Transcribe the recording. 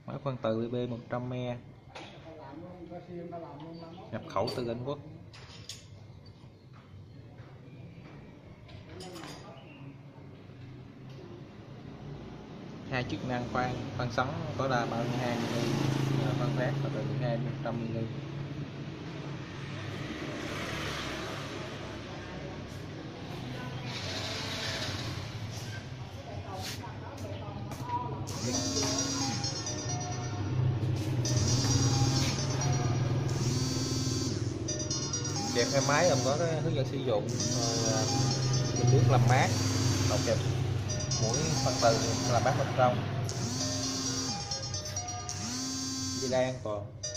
Máy phân từ BB 100me, nhập khẩu từ Anh Quốc. Hai chức năng khoan xoắn tối đa 32 mm, khoan phát là từ 12 đến 100 mm. Kèm theo máy gồm có cái hướng dẫn sử dụng, rồi bình nước làm mát, đầu kèm mũi phân từ làm mát bên trong, dây đai an toàn.